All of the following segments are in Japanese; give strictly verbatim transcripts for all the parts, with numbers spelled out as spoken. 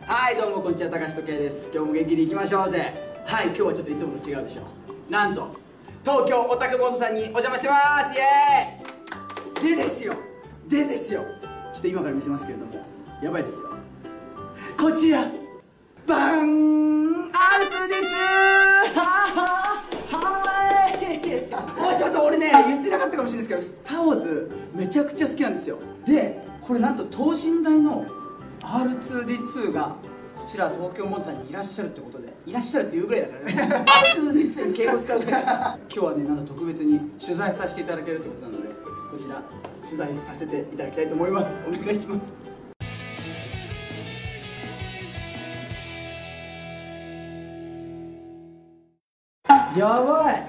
はいどうもこんにちは、高橋時計です。今日も元気にいきましょうぜ。はい、今日はちょっといつもと違うでしょ。なんと東京オタクボードさんにお邪魔してます。イエーイでですよでですよちょっと今から見せますけれども、やばいですよ。こちらバン アールツーディーツー はいちょっと俺ね言ってなかったかもしれないですけど、スター・ウォーズめちゃくちゃ好きなんですよ。でこれなんと等身大の アールツーディーツー がこちら東京モードさんにいらっしゃるってことで、いらっしゃるっていうぐらいだからねアールツーディーツー に敬語使うから今日はねなんと特別に取材させていただけるってことなので、こちら取材させていただきたいと思います。お願いします。やばい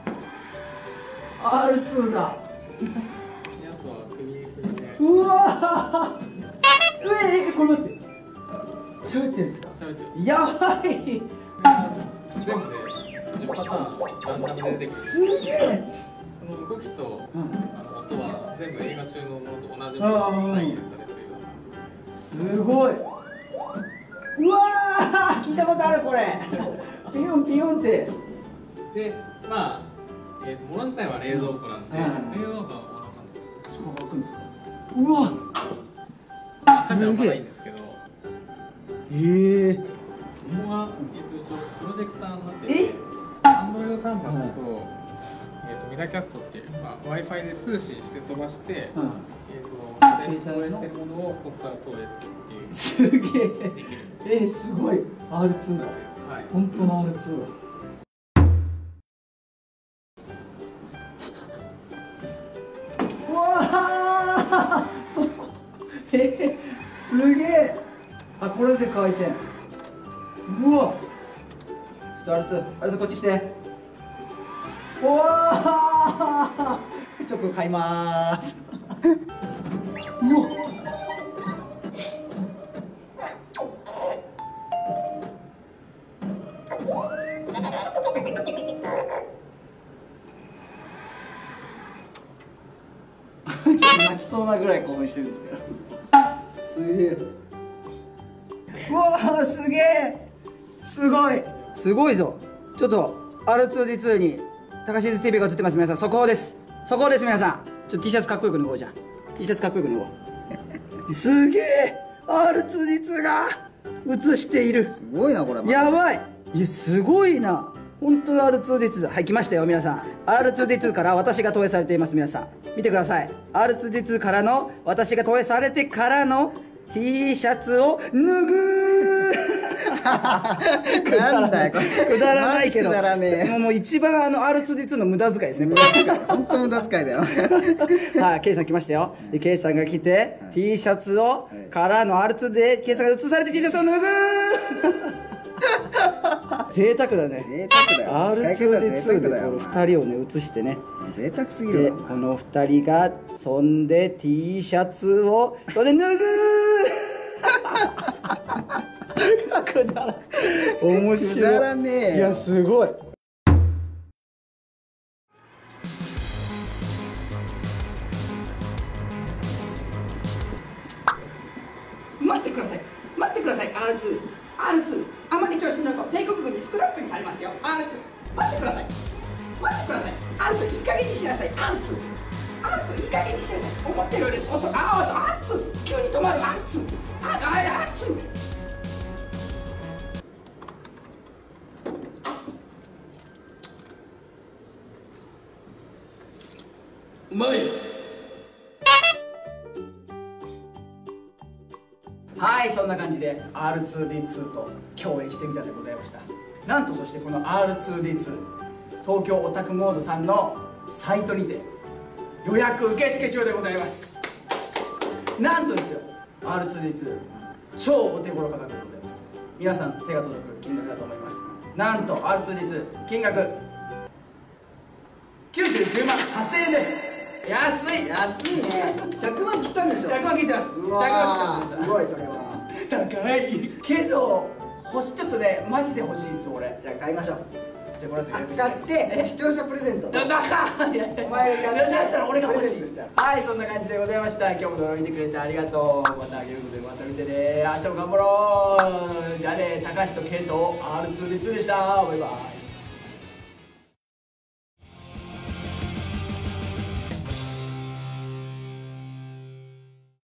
アールツー だ。 やつは首振りで。 うわーええこれ待って喋ってるんですか。 喋ってる。 やばい全部でじゅうパターンランダムで出てくる。 すげえ。 この動きと、 うん、 あの音は全部映画中のものと同じものに再現されているような。 すごい。うわー聞いたことあるこれピヨンピヨンって。 でまあ、えー、と物自体は冷蔵庫なんで、 うん、 冷蔵庫は小野さんそこが開くんですか。うわ中身はまだいいんですけど、 へえここが、えー、と一応プロジェクターになっていて、アンドロイド端末と、うん、えー、とミラキャストっていう、まあ、Wi-Fi で通信して飛ばして、うん、えー、とそれに投影してるものをここから投影するっていう。 すげえ。えー、すごい アールツー だ。はい、本当の アールツー だ。うわーえー、すげえ。あ、これで回転。うわちょっと アールツー アールツー こっち来て。うわーちょっと買いまーすうわちょっと泣きそうなぐらい興奮してるんですけどすげえ。うわーすげえすごいすごいぞ。ちょっと アールツーディーツー に高シーズ ティーブイ が映ってます。皆さん速報です。速報です。皆さんちょっと T シャツかっこよく脱ごう。じゃん T シャツかっこよく脱ごうすげえ アールツーディーツー が映している。 すごいなこれ。 やばい。いやすごいな本当に アールツーディーツー だ。はい来ましたよ皆さん。 アールツーディーツー から私が投影されています。皆さん見てください。 アールツーディーツー からの私が投影されてからの T シャツを脱ぐなんだよこれ。 くだらないけどくだらねえ。 もうもう一番あの アールツーディーツー の無駄遣いですね。 本当無駄遣いだよはい、ケイさん来ましたよ。でケイさんが来て T シャツをからの アールツー でケイさんが映されて T シャツを脱ぐ贅沢だね。 贅沢だよ。 アールツーディーツー でこのふたりをね映してね。 贅沢すぎでるわ。 このふたりがそんで T シャツをそれで脱ぐくだら面白い。 くだらねえよ。 いやすごい。待ってください待ってください アールツー アールツー あまり調子に乗ると帝国軍にスクラップにされますよ。 アールツー 待ってください待ってください アールツー いい加減にしなさい。 アールツー アールツー いい加減にしなさい。思ってるより遅い。あ アールツー 急に止まる アールツー あ アールツー うまい。はい、そんな感じで アールツーディーツー と共演してみたでございました。なんとそしてこの アールツーディーツー 東京オタクモードさんのサイトにて予約受付中でございます。なんとですよ アールツーディーツー 超お手頃価格でございます。皆さん手が届く金額だと思います。なんと アールツーディーツー 金額きゅうじゅうきゅうまんはっせんえんです。安い安いね。ひゃくまん切ったんでしょ。 ひゃくまん切ってます。 うわーすごいそれは高いけど欲しちょっとねマジで欲しいっす俺。 じゃあ買いましょう。 じゃあこの後予約して買って視聴者プレゼント。 だだかお前がやってだったら俺が欲しいプレゼントしたら。 はい、そんな感じでございました。今日も動画見てくれてありがとう。またゲームでまた見てね。明日も頑張ろう。じゃあね、高橋とケイト アールツーディーツー でした。バイバイ。